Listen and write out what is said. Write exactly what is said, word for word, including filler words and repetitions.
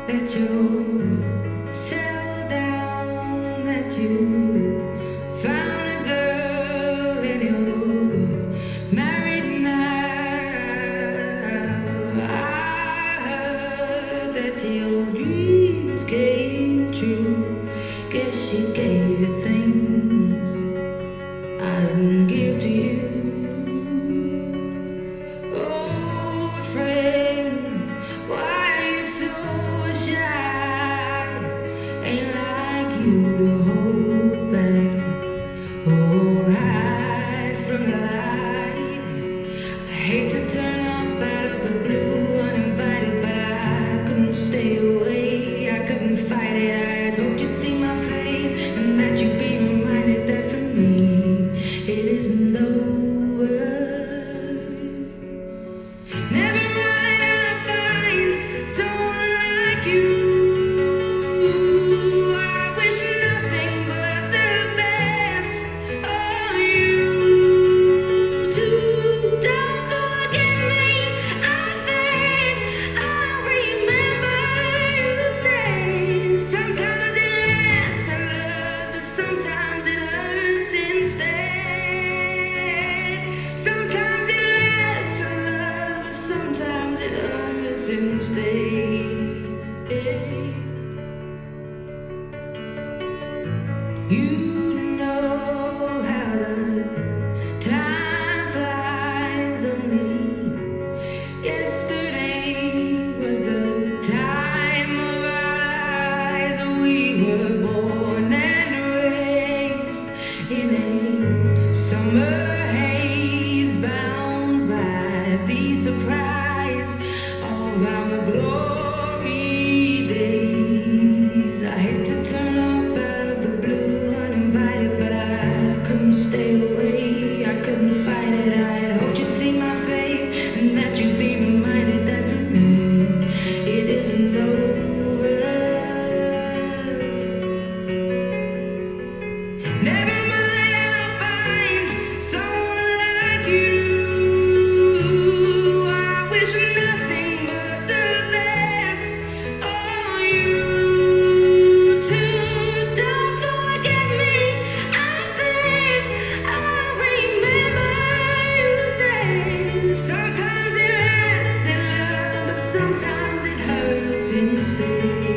that you settled down, that you found a girl and you're married now. I heard that your dreams came true. Guess she gave you things I didn't give to you. Old friend, why are you so shy? Ain't like you to hold back or hide from the light. I hate to turn up out of the blue uninvited, but I couldn't stay away. I couldn't fight it. I told you'd see my face and that you'd be reminded that for me it isn't over. Never mind, I'll find someone like you. I wish nothing but the best of you too. Don't forget me, I think I remember you say sometimes it lasts and loves, but sometimes it hurts instead. Sometimes it lasts and loves, but sometimes it hurts instead. You know how the time flies. Only yesterday was the time of our lives. We were born and raised in a summer haze, bound by the surprise of our glory days. I hate to turn up out of the blue uninvited, but I couldn't stay away. I couldn't fight it. I had hoped you'd see my face and that you'd be reminded that for me it isn't over. Never mind, I'll find someone like you. I wish nothing but the best for you too. Don't forget me, I think I remember you say sometimes it lasts in love, but sometimes it hurts instead.